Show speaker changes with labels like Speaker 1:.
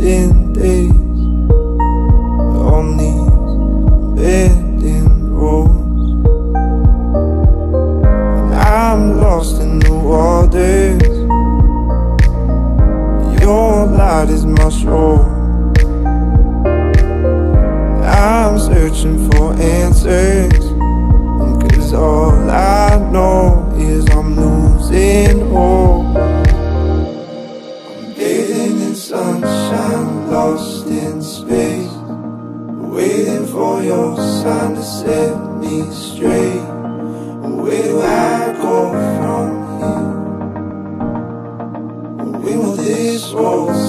Speaker 1: thousand days on these abandoned roads, and I'm lost in the waters. Your light is my shore. I'm searching for answers, 'cause all I know is I'm losing hope. I'm bathing in sunshine, lost in space, waiting for your sign to set me straight. Where do I go from here? When will this road